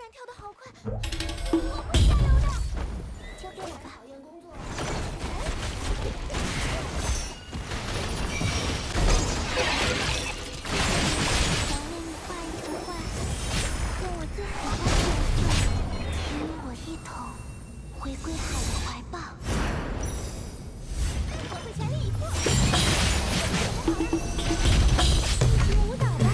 跳得好快，我会加油的。交给我吧。讨厌工作。想为你画一幅画，用我最喜欢的颜色，请与我一同回归海的怀抱。我会全力以赴。一起舞蹈吧。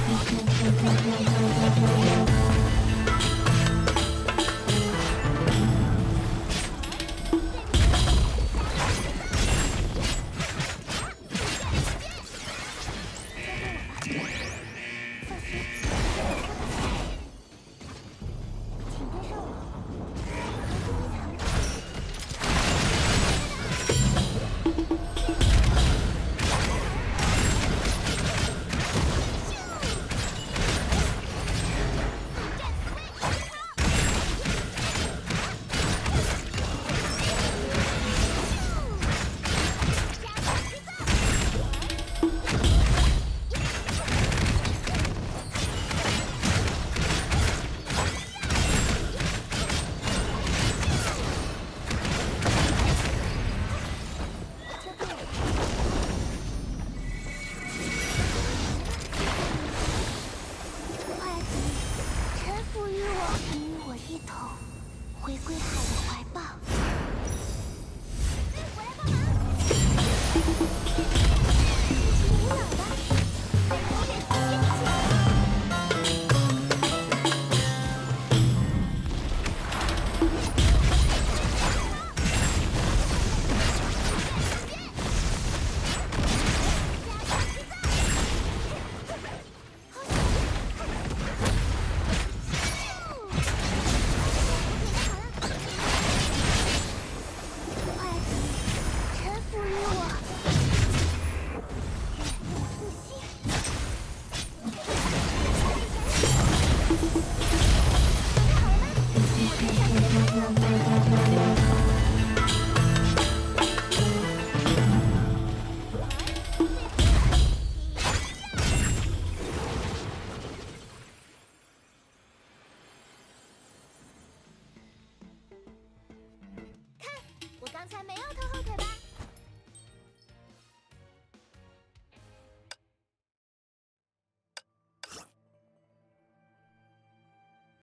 一同回归海的怀抱。我来帮忙。一起舞蹈吧，跟音乐吸引起来。刚才没有偷